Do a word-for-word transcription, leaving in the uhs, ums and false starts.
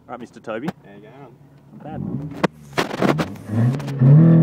Right, Mister Toby. There you go. Not bad.